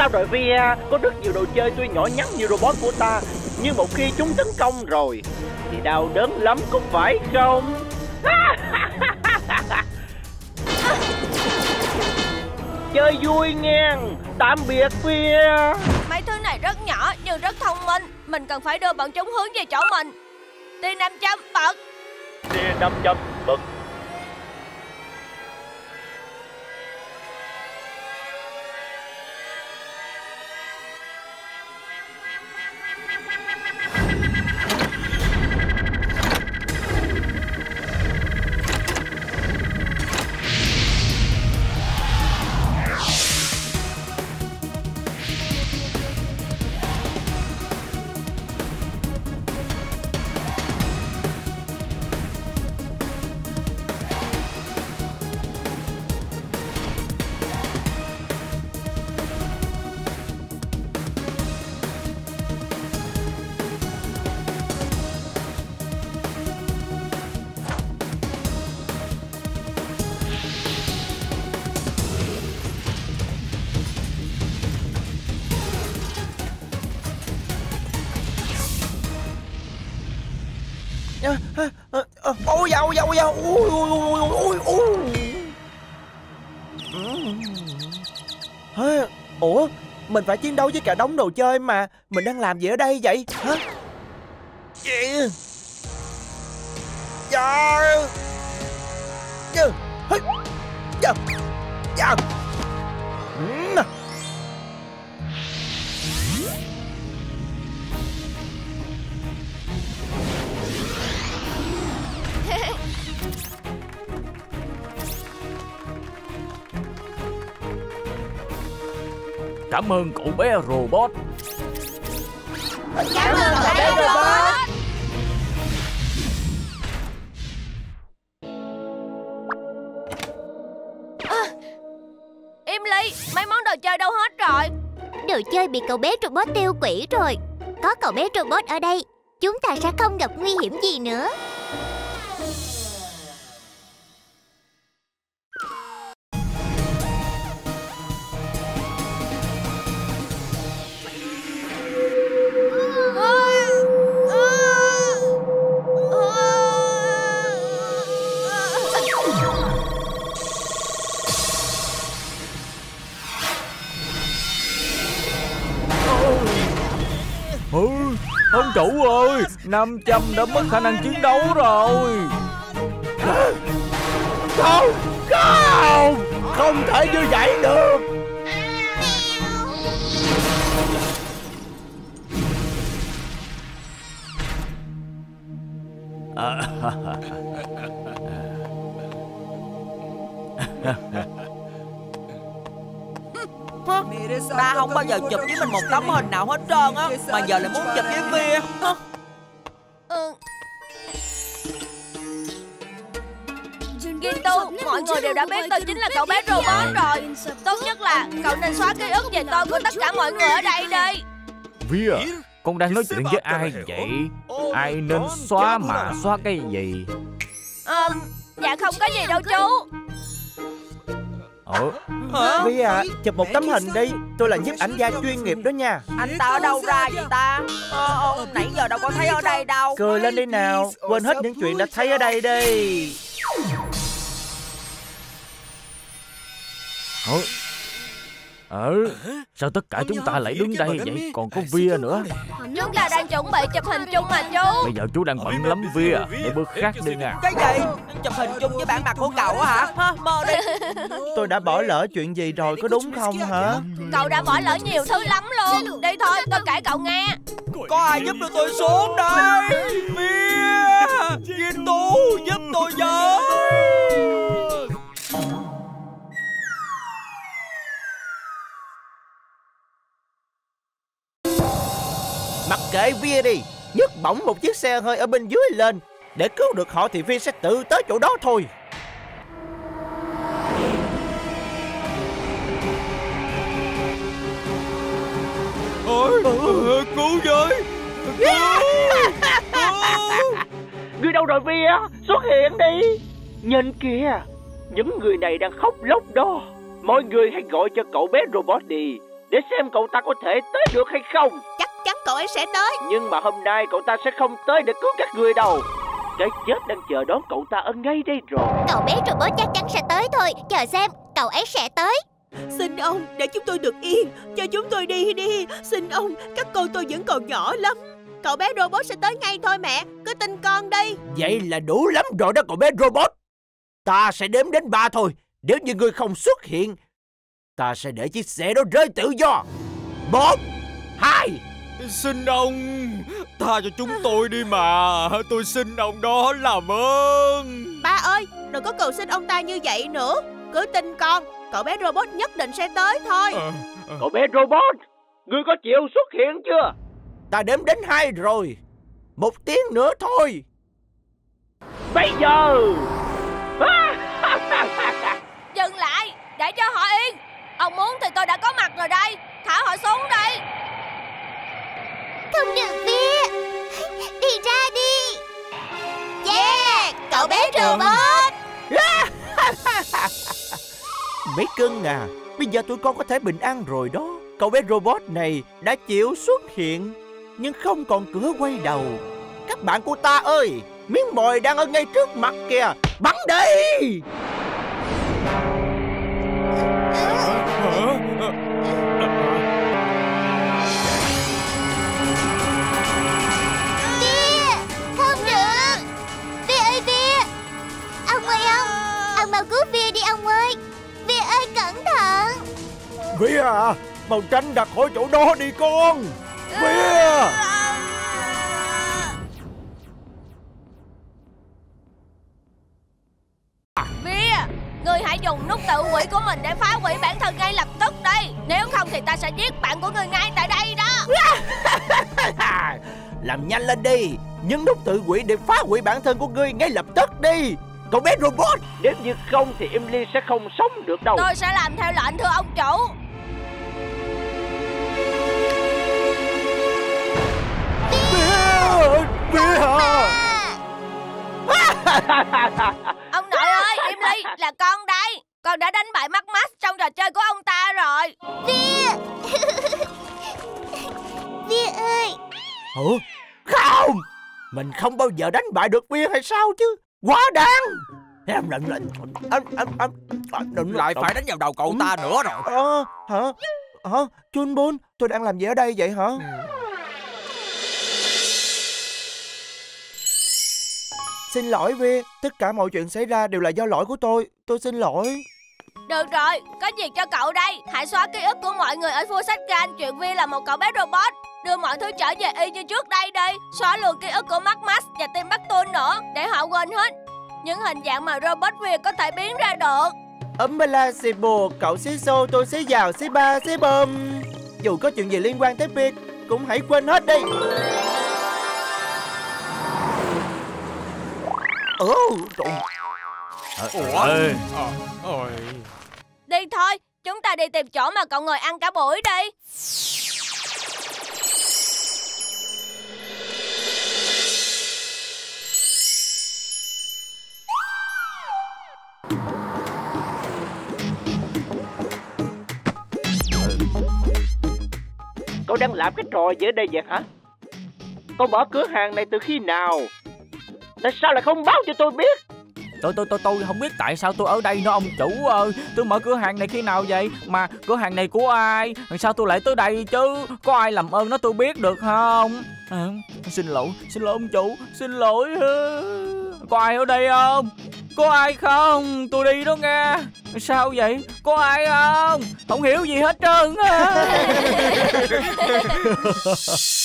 sao rồi Via? Có rất nhiều đồ chơi tuy nhỏ nhắn như robot của ta, nhưng một khi chúng tấn công rồi thì đau đớn lắm, có phải không? Chơi vui nghe. Tạm biệt Via. Mấy thứ này rất nhỏ nhưng rất thông minh. Mình cần phải đưa bọn chúng hướng về chỗ mình. T500 bật. T500 bật. Ôi da, ôi da, ôi da, ôi. Ủa, mình phải chiến đấu với cả đống đồ chơi mà. Mình đang làm gì ở đây vậy? Hả? Gì? Dạ. Dạ. Dạ. Dạ. Cảm ơn cậu bé robot. Cảm ơn cậu bé robot. Emily, mấy món đồ chơi đâu hết rồi? Đồ chơi bị cậu bé robot tiêu hủy rồi. Có cậu bé robot ở đây, chúng ta sẽ không gặp nguy hiểm gì nữa. Ông chủ ơi, 500 đã mất khả năng chiến đấu rồi. Không thể như vậy được. Ta không bao giờ chụp với mình một tấm hình nào hết trơn á, mà giờ lại muốn chụp với Via. Gintu, mọi người đều đã biết tôi chính là cậu bé robot rồi. Tốt nhất là cậu nên xóa ký ức về tôi của tất cả mọi người ở đây đi. Via, con đang nói chuyện với ai vậy? Ai nên xóa mà xóa cái gì? Dạ không có gì đâu chú. Via, chụp một tấm hình đi. Tôi là nhiếp ảnh gia chuyên nghiệp đó nha. Anh ta ở đâu ra vậy ta? Nãy giờ đâu có thấy ở đây đâu. Cười lên đi nào, quên hết những chuyện đã thấy ở đây đi. Sao tất cả chúng ta lại đứng đây vậy? Còn có Via nữa. Chúng ta đang chuẩn bị chụp hình chung mà chú. Bây giờ chú đang bận lắm Via. Để bước khác đi nha. Cái gì? Chụp hình chung với bản mặt của cậu á hả? Mơ đi. Tôi đã bỏ lỡ chuyện gì rồi, có đúng không hả? Cậu đã bỏ lỡ nhiều thứ lắm luôn. Đi thôi, tôi kể cậu nghe. Có ai giúp được tôi xuống đây? Via, Gintu, giúp tôi với. Mặc kệ Via đi, nhấc bổng một chiếc xe hơi ở bên dưới lên. Để cứu được họ thì Via sẽ tự tới chỗ đó thôi. Cứu với. Người đâu rồi Via? Xuất hiện đi. Nhìn kìa, những người này đang khóc lóc đó. Mọi người hãy gọi cho cậu bé robot đi, để xem cậu ta có thể tới được hay không. Chắc chắn cậu ấy sẽ tới. Nhưng mà hôm nay cậu ta sẽ không tới để cứu các người đâu. Cái chết đang chờ đón cậu ta ở ngay đây rồi. Cậu bé robot chắc chắn sẽ tới thôi. Chờ xem, cậu ấy sẽ tới. Xin ông, để chúng tôi được yên. Cho chúng tôi đi đi. Xin ông, các con tôi vẫn còn nhỏ lắm. Cậu bé robot sẽ tới ngay thôi mẹ. Cứ tin con đi. Vậy là đủ lắm rồi đó cậu bé robot. Ta sẽ đếm đến 3 thôi. Nếu như ngươi không xuất hiện, ta sẽ để chiếc xe đó rơi tự do. 1, 2. Xin ông, tha cho chúng tôi đi mà. Tôi xin ông đó làm ơn. Ba ơi, đừng có cầu xin ông ta như vậy nữa. Cứ tin con, cậu bé robot nhất định sẽ tới thôi. Cậu bé robot, ngươi có chịu xuất hiện chưa? Ta đếm đến 2 rồi. 1 tiếng nữa thôi. Bây giờ. Dừng lại, để cho họ yên. Ông muốn thì tôi đã có mặt rồi đây. Thả họ xuống đây. Không được Vía. Đi ra đi. Yeah, cậu bé robot. Mấy cưng à, bây giờ tụi con có thể bình an rồi đó. Cậu bé robot này đã chịu xuất hiện, nhưng không còn cửa quay đầu. Các bạn của ta ơi, miếng mồi đang ở ngay trước mặt kìa. Bắn đi. Vía, không được. Vía ơi Vía. Ông ơi ông mau cứu Vía đi ông ơi. Vía ơi cẩn thận. Vía à, mau tránh ra khỏi chỗ đó đi con. Vía. Vía, ngươi hãy dùng nút tự quỷ của mình để phá hủy bản thân ngay lập tức đi. Nếu không thì ta sẽ giết bạn của ngươi ngay tại đây đó. Làm nhanh lên đi. Nhấn nút tự quỷ để phá hủy bản thân của ngươi ngay lập tức đi. Cậu bé robot. Nếu như không thì Emily sẽ không sống được đâu. Tôi sẽ làm theo lệnh thưa ông chủ. Vía à. Ông nội ơi, Emily, là con đây. Con đã đánh bại Max trong trò chơi của ông ta rồi. Vía. Vía ơi. Hả? Không, mình không bao giờ đánh bại được Vía hay sao chứ. Quá đáng. Lại phải đánh vào đầu cậu ta nữa rồi. Hả? Chunbun, tôi đang làm gì ở đây vậy hả? Xin lỗi Vía, tất cả mọi chuyện xảy ra đều là do lỗi của tôi xin lỗi. Được rồi, có gì cho cậu đây. Hãy xóa ký ức của mọi người ở Fusatgan chuyện Vía là một cậu bé robot. Đưa mọi thứ trở về y như trước đây đi. Xóa luôn ký ức của Max và Timbuktu nữa, để họ quên hết những hình dạng mà robot Vía có thể biến ra được. Umbrella xì bồ, cậu xí xô, tôi xí giàu, xí ba, xí bơm. Dù có chuyện gì liên quan tới Vía cũng hãy quên hết đi. Đi thôi, chúng ta đi tìm chỗ mà cậu ngồi ăn cả buổi đi. Cậu đang làm cái trò gì ở đây vậy hả? Cậu mở cửa hàng này từ khi nào? Tại sao lại không báo cho tôi biết? Tôi không biết tại sao tôi ở đây nữa ông chủ ơi. Tôi mở cửa hàng này khi nào vậy? Mà cửa hàng này của ai? Sao tôi lại tới đây chứ? Có ai làm ơn nói tôi biết được không? Xin lỗi ông chủ. Xin lỗi. Có ai ở đây không? Có ai không? Tôi đi đó nghe. Sao vậy? Có ai không? Không hiểu gì hết trơn á.